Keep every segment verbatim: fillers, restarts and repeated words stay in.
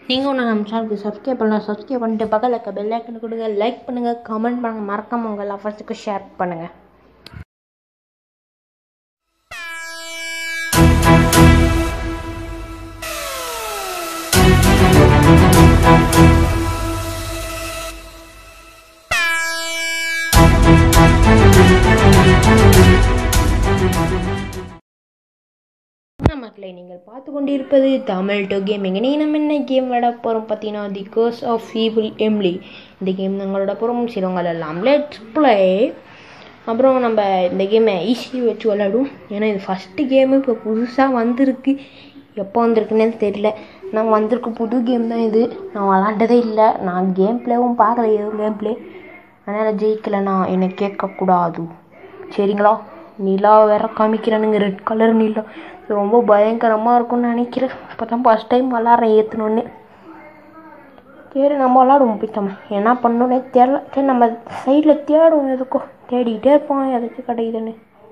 நீங்கள் ஒன்று நம்ம சேனலுக்கு சப்ஸ்கிரைப் பண்ணலாம். சப்ஸ்கிரைப் பண்ணிட்டு பக்கத்தில் இருக்க பெல் ஐக்கன் கொடுங்க. லைக் பண்ணுங்கள், கமெண்ட் பண்ணுங்கள், மறக்காமல் உங்கள் லவர்ஸுக்கு ஷேர் பண்ணுங்கள். மக்களை நீங்கள் பார்த்து கொண்டிருப்பது தமிழ் டூ கேமிங். இன்னைக்கு நம்ம என்ன கேம் விளையாட போகிறோம் பார்த்தீங்கன்னா, the curse of evil Emily. இந்த கேம் நாங்களோட போகிறோம். சிலவங்க எல்லாம் லெட்ஸ் ப்ளே. அப்புறம் நம்ம இந்த கேமை ஈஸி வச்சு விளையாடும். ஏன்னா இது ஃபஸ்ட்டு கேமு, இப்போ புதுசாக வந்திருக்கு. எப்போ வந்திருக்குன்னே தெரியல. நான் வந்திருக்கு புது கேம் தான் இது. நான் விளாண்டதே இல்லை. நான் கேம் பிளேவும் பார்க்கல, எதுவும் கேம் பிளே. அதனால் ஜெயிக்கலைண்ணா என்னை கேட்கக்கூடாது சரிங்களா? நிலா வேற காமிக்கிறானுங்க, ரெட் கலர் நிலா. ரொம்ப பயங்கரமாக இருக்கும்னு நினைக்கிறேன். இப்போ தான் ஃபஸ்ட் டைம் விளாட்றேன் ஏற்றணுன்னு. சரி நம்ம விளாடுவோம். போய்த்தோம் என்ன பண்ணணுன்னே தெரில. சரி நம்ம சைடில் தேடுவோம், எதுக்கோ தேடிக்கிட்டே இருப்போம் எதாச்சும் கிடைக்குதுன்னு.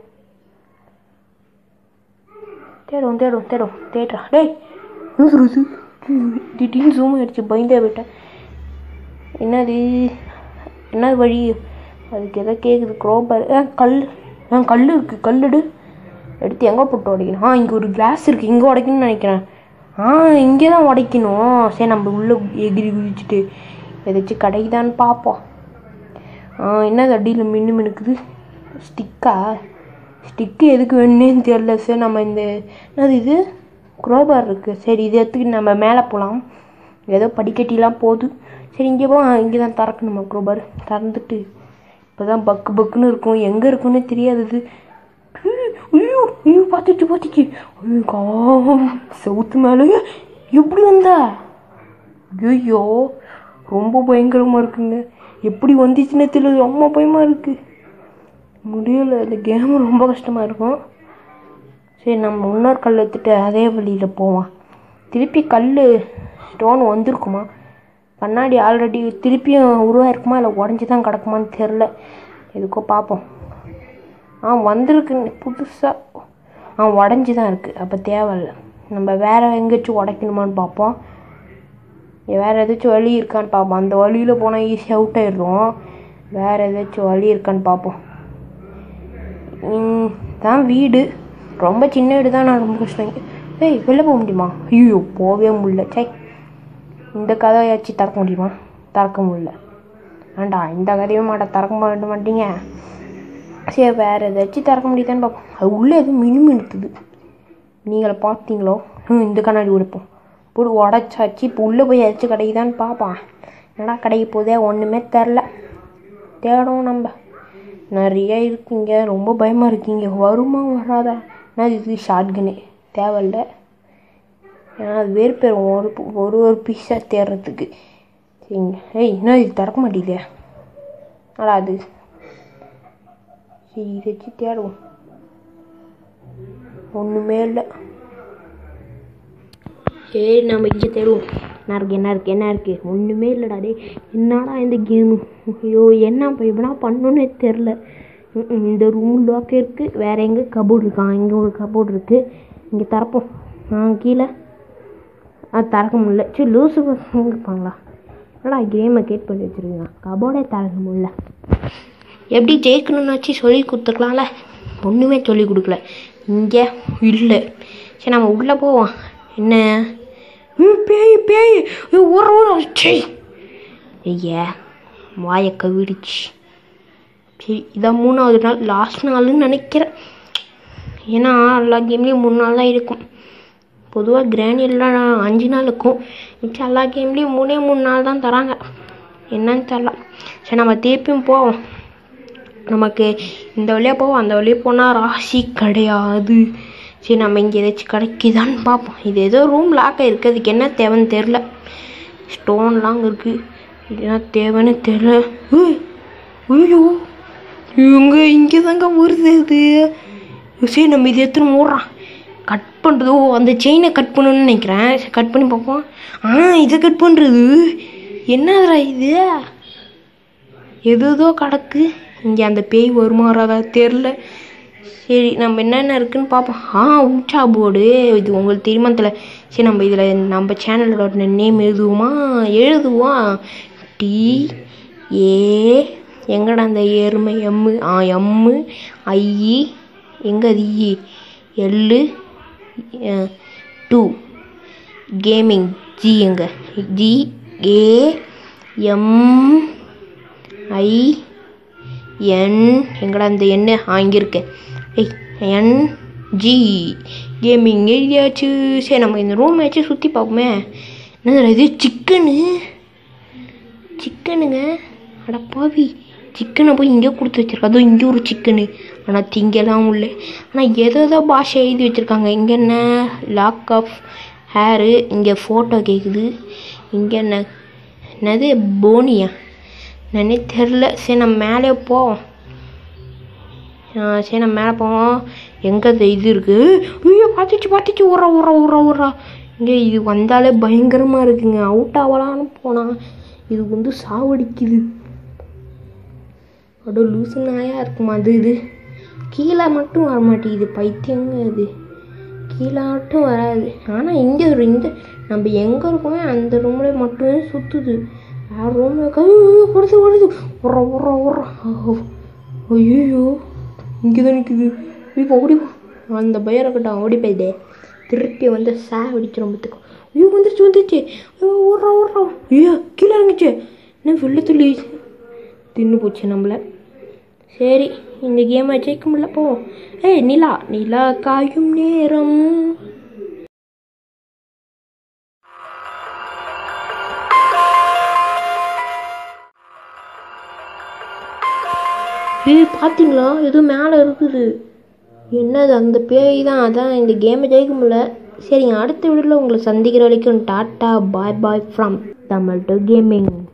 தேடுவோம் தேடுவோம் தேடுவோம் தேடுறா. டேய் நியூஸ் திடீர்னு ஜூம் ஆகிடுச்சு, பயந்தே போயிட்டேன். என்னது என்ன வழி? அதுக்கு எதோ கேட்குது. குரோபர் ஆ கல் ஆ கல் இருக்குது. கல்லுடு எடுத்து எங்கே போட்டு உடைக்கணும்? ஆ இங்கே ஒரு கிளாஸ் இருக்குது, இங்கே உடைக்கணும்னு நினைக்கிறேன். ஆ இங்கே தான் உடைக்கணும். சரி நம்ம உள்ளே எகிரி குதிச்சுட்டு எதாச்சும் கிடைக்குதான்னு பார்ப்போம். ஆ என்னது அடியில் மின்னு மினுக்குது? ஸ்டிக்கா? ஸ்டிக்கு எதுக்கு வேணுன்னேன்னு தெரியல. சார் நம்ம இந்த என்னது இது குரோபார் இருக்குது. சரி இது எடுத்துக்கிட்டு நம்ம மேலே போகலாம். ஏதோ படிக்கட்டிலாம் போகுது. சரி இங்கே போ. இங்கே தான் திறக்கணுமா குரோபார்? திறந்துட்டு இப்போ தான் பக்கு பக்குன்னு இருக்கும். எங்கே இருக்குன்னு தெரியாது. இது ஐயோ ஐயோ பார்த்துச்சு பார்த்துச்சு. ஐயோ கா செவுத்து மேலே எப்படி வந்தா? ஐயோ ரொம்ப பயங்கரமாக இருக்குங்க. எப்படி வந்துச்சுன்னு தெரியல, ரொம்ப பயமாக இருக்குது. முடியலை, இந்த கேமு ரொம்ப கஷ்டமாக இருக்கும். சரி நம்ம இன்னொரு கல் எடுத்துட்டு அதே வழியில் போவோம். திருப்பி கல் ஸ்டோன் வந்திருக்குமா? கண்ணாடி ஆல்ரெடி திருப்பியும் உருவாயிருக்குமா இல்லை உடஞ்சி தான் கிடக்குமான்னு தெரில. எதுக்கோ பார்ப்போம். ஆ வந்திருக்கு புதுசாக. ஆ உடஞ்சி தான் இருக்குது. அப்போ தேவையில்லை. நம்ம வேறு எங்கேயாச்சும் உடைக்கணுமான்னு பார்ப்போம். வேறு ஏதாச்சும் வழி இருக்கான்னு பார்ப்போம். அந்த வழியில் போனால் ஈஸியாக அவுட் ஆயிடுறோம். வேறு ஏதாச்சும் வழி இருக்கான்னு பார்ப்போம். தான் வீடு ரொம்ப சின்ன வீடு தான். நான் ரொம்ப கஷ்டம். ஏய் வெளில போக முடியுமா? ஐயோ போகவே முடியல. சே இந்த கதையாச்சும் திறக்க முடியுமா? திறக்க முடியல. வேண்டா இந்த கதையும் மாட்ட திறக்க மாட்ட மாட்டீங்க. சரி வேறு ஏதாச்சும் திறக்க முடியுதான்னு பார்ப்போம். அது உள்ளே எதுவும் மினும் எடுத்துது. நீங்களை பார்த்தீங்களோ? ம் இந்த கண்ணாடி உடைப்போம். போட்டு உடச்சாச்சு. இப்போ உள்ளே போய் ஏதாச்சும் கிடைக்குதான்னு பார்ப்பான். என்னடா கிடைக்க போதே ஒன்றுமே தெரில. தேடும் நம்ம. நிறைய இருக்குங்க. ரொம்ப பயமாக இருக்குங்க. வருமா வராதா? ஏன்னா இது ஷார்ட் கன்னு தேவையில்லை. ஏன்னா அது வேறு பேர் ஒரு ஒரு ஒரு பீஸாக தேடுறதுக்கு. சரிங்க. ஏய் என்ன இது திறக்க மாட்டேங்குதே? அடா அது சரி இதை வச்சு தேடுவோம். ஒன்றுமே இல்லை. சரி நம்ம இங்கே தேடுவோம். என்ன இருக்குது என்ன இருக்குது என்ன இருக்குது? ஒன்றுமே இல்லைடா. டே என்னடா இந்த கேமு? ஐயோ என்ன எப்படின்னா பண்ணணுன்னே தெரில. இந்த ரூம் லாக் இருக்குது. வேறு எங்கே கபோர்டு இருக்கான்? இங்கே ஒரு கபோர்டு இருக்குது. இங்கே திறப்போம். ஆ கீழே ஆ திறக்க முடியல. சரி லூஸு இருப்பாங்களா? என்னடா கேமை கேட் பண்ணி வச்சுருக்கீங்க. கபோர்டே திறக்க முடியல. எப்படி ஜெயிக்கணுன்னாச்சு சொல்லி கொடுத்துருக்கலாம்ல. ஒன்றுமே சொல்லி கொடுக்கல. இங்கே இல்லை. சரி நம்ம உள்ளே போவோம். என்ன பேய் பேய் ஒரு ஒரு சரி ஐயா வாயை கவிடுச்சு. சரி இதான் மூணாவது நாள், லாஸ்ட் நாள்னு நினைக்கிறேன். ஏன்னா எல்லா கேம்லேயும் மூணு நாள் தான் இருக்கும். பொதுவாக கிராண்டியெல்லாம் அஞ்சு நாள் இருக்கும். மிச்சம் எல்லா கேம்லேயும் மூணே மூணு நாள் தான் தராங்க. என்னன்னு தெரில. சரி நம்ம திருப்பியும் போவோம். நமக்கு இந்த வழியாக போவோம். அந்த வழியாக போனால் ராசி கிடையாது. சரி நம்ம இங்கே ஏதாச்சும் கிடைக்குதான்னு பார்ப்போம். இது ஏதோ ரூம் லாக் ஆகிருக்கு. அதுக்கு என்ன தேவைன்னு தெரில. ஸ்டோன்லாம் இருக்குது. இது என்ன தேவைன்னு தெரில. ஐயோ இவங்க இங்கே தாங்க வருது அது. சரி நம்ம இது எடுத்துன்னு ஓடுறான். கட் பண்ணுறது. ஓ அந்த செயினை கட் பண்ணணுன்னு நினைக்கிறேன். சரி கட் பண்ணி பார்ப்போம். ஆ இதை கட் பண்ணுறது என்னதுடா இது? எதோ கிடக்கு. இங்கே அந்த பேய் வருமாறாதா தெரில. சரி நம்ம என்னென்ன இருக்குதுன்னு பார்ப்போம். ஆ ஊச்சா போர்டு. இது உங்களுக்கு தெரியுமா தெரியல. சரி நம்ம இதில் நம்ம சேனலோட நேம் எழுதுவோமா எழுதுவோம் டி ஏ எங்கடா அந்த எருமை எம்மு ஆ எம்மு ஐஇ எங்கே அது இ எல்லு டூ கேமிங் ஜி எங்கே G A M I N எங்கடா அந்த எண்ணு ஆ இங்கே இருக்கு ஏய் என் ஜி கேமிங் எழுதியாச்சு. சரி நம்ம இந்த ரூம் ஆச்சு சுற்றி பார்ப்போமே. என்ன இது சிக்கனு சிக்கனுங்க அட பாவி சிக்கனை போய் இங்கே கொடுத்து வச்சுருக்கா. அதுவும் இங்கே ஒரு சிக்கனு ஆனால் திங்கெல்லாம் உள்ள ஆனால் எதோ ஏதோ பாஷை எழுதி வச்சுருக்காங்க. இங்கே என்ன லாக் ஆஃப் ஹேரு இங்கே ஃபோட்டோ கேட்குது. இங்கே என்ன என்னது போனியா என்னன்னே தெரில. சரி நம்ம மேலே போவோம். சரி நம்ம மேலே போவோம். எங்கே இது இருக்குது ஐயோ பார்த்துச்சு பார்த்துச்சு உரா உரா உரா உரா இங்கே இது வந்தாலே பயங்கரமாக இருக்குங்க. அவுட் ஆகலான்னு போனால் இது வந்து சாவடிக்குது. அடோ லூசு நாயாக இருக்குமா அது. இது கீழே மட்டும் வர மாட்டேங்குது பைத்தியங்க. அது கீழே மட்டும் வராது. ஆனால் இங்கே ஒரு இந்த நம்ம எங்கே இருக்கோமே அந்த ரூமில் மட்டுமே சுற்றுது. வேறு ரூமில் கை ஓடுது ஓடுது உர உர உர ஐயோ இங்கே தான் நிற்குது. இப்போ ஓடிப்போம். அந்த பயம் இருக்கட்டும் ஓடி போயிதே. திருப்பி வந்து சா அடிச்சு ரொம்பத்துக்கும். ஐயோ வந்துருச்சு வந்துருச்சு ஓடுறா ஓடுறா. ஐயோ கீழே இறங்குச்சு. என்ன வெள்ளத்துள்ளி தின்னு போச்சு நம்மளை. சரி இந்த கேமை ஜெயிக்க முடியல போ. ஏய் நிலா நிலா காயும் நேரம். ஏய் பார்த்தீங்களா ஏதோ மேலே இருக்குது. என்னது அந்த பேய் தான். அதான் இந்த கேமை ஜெயிக்க முடியல. சரிங்க அடுத்த வீடியோவில் உங்களை சந்திக்கிற வரைக்கும் tata bye bye from Tamil to gaming.